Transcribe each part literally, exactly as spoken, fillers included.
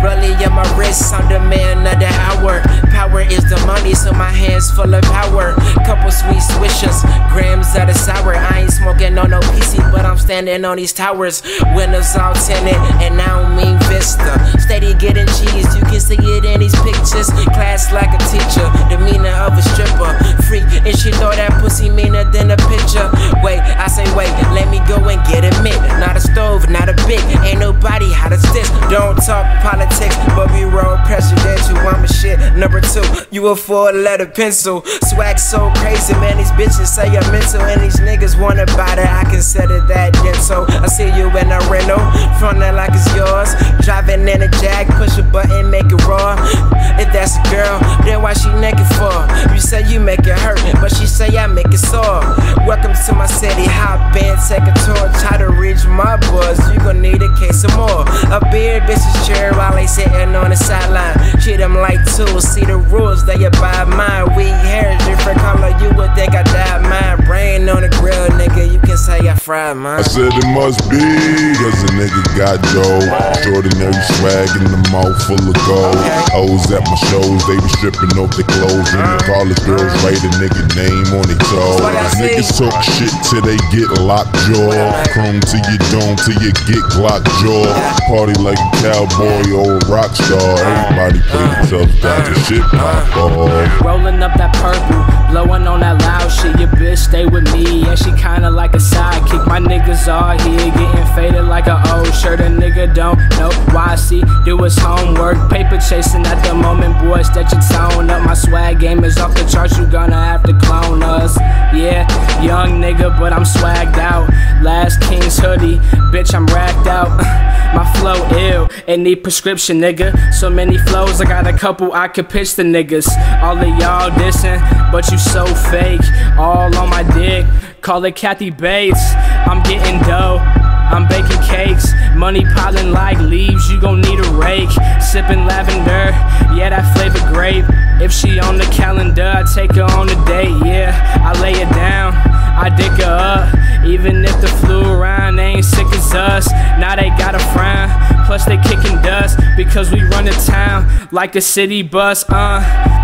Rollie on my wrist, I'm the man of the hour. Power is the money, so my hands full of power. Couple sweet swishers, grams of the sour. I ain't smoking on no P C, but I'm standing on these towers. Windows all tinted, and I don't mean Vista. Steady getting cheese, you can see it in these pictures. Class like a teacher, demeanor of a stripper. Freak, and she thought that pussy meaner than a picture. Wait, I say wait, let me go and get a mitt. Not a stove, not a big, ain't nobody hot as this. Don't talk politics, but we roll presidential. I'm a shit. Number two, you a four-letter pencil. Swag so crazy, man, these bitches say I'm mental. And these niggas wanna buy that, I consider that dental. I see you in a rental, frontin' like it's yours. Driving in a Jag, push a button, make it raw. If that's a girl, then why she naked for? You say you make it hurt, but she say I make it sore. Welcome to my city, hop in, take a tour. Try to reach my buzz, you gon' need a case of more. A beard, bitches cheer while they sitting on the sideline. Treat them like tools, see the rules, they abide mine. We hair, different color, you would think I dyed mine. Brain on the grill, nigga, you can say I fried mine. I said it must be, cause a nigga got dough. Extraordinary swag in the mouth full of gold. Hoes at my shows, they be stripping off their clothes. And the tallest girls write a nigga name on their toes. Niggas talk shit till they get locked jaw. Chrome to your dome till you get Glock jaw. Party like a cowboy or a rock star. Everybody play the tough guys and shit pop off. Rolling up that purple, blowing on that loud shit. Your bitch stay with me, and she kinda like a sidekick. My niggas all here getting faded like a old shirt. A nigga don't know why I see do his homework. Paper chasing at the moment, boys, that you tone up. My swag game is off the charts, you gonna have to clone us. Yeah, young nigga, but I'm swagged out. Last King's hoodie, bitch, I'm racked out. My flow ill, it need prescription, nigga. So many flows, I got a couple I could pitch the niggas. All of y'all dissing, but you so fake. All on my dick, call it Kathy Bates. I'm getting dough, I'm baking cakes. Money piling like leaves, you gon' need a rake. Sipping lavender, yeah, that flavor grape. If she on the calendar, I take her on a date, yeah. I lay her down, I dick her up. Even if the flew around, they ain't sick as us. Now they got a frown, plus they kicking dust. Because we run the town like a city bus, uh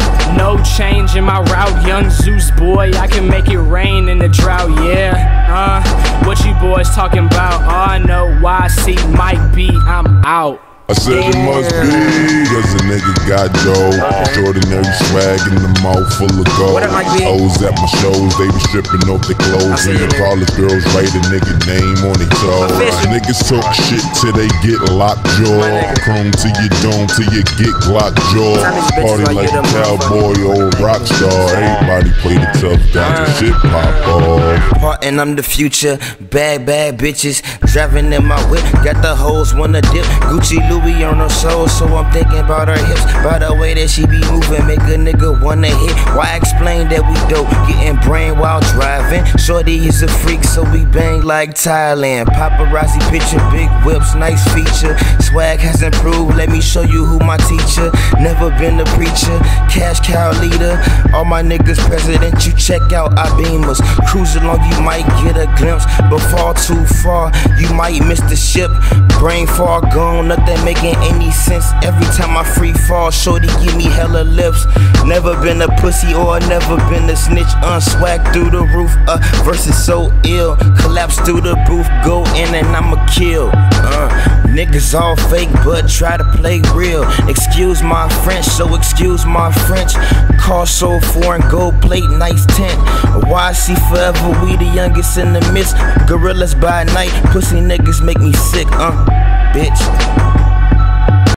no change in my route, young Zeus boy. I can make it rain in the drought, yeah. Uh, what you boys talking about? All I know, Y C might be, I'm out. I said it must be, cause a nigga got dough. Extraordinary swag in the mouth full of gold. Hoes at my shows, they be stripping off their clothes. And the tallest girls write a nigga name on their toes. Niggas talk shit till they get locked jaw. Chrome to your dome till you get Glock jaw. Party like a cowboy or a rock star. Everybody play the tough guys and shit pop off. Partin', I'm the future, bad, bad bitches. Driving in my whip, got the hoes wanna dip. Gucci, Louis on her soul, so I'm thinking about her hips. By the way that she be moving, make a nigga wanna hit. Why explain that we dope, getting brain while driving? Shorty is a freak, so we bang like Thailand. Paparazzi picture, big whips, nice feature. Swag has improved, let me show you who my teacher. Never been a preacher, cash cow leader. All my niggas president, you check out our beamers. Cruise along, you might get a glimpse, but fall too far, you might miss the ship. Brain far gone, nothing making any sense. Every time I free fall, shorty give me hella lips. Never been a pussy or never been a snitch. Unswag through the roof, uh, versus so ill. Collapse through the booth, go in and I'ma kill. Uh, niggas all fake, but try to play real. Excuse my French, so excuse my French. Car so foreign, gold plate, nice tint. Y C forever, we the youngest in the midst. Gorillas by night, pussy niggas make me sick, uh, bitch.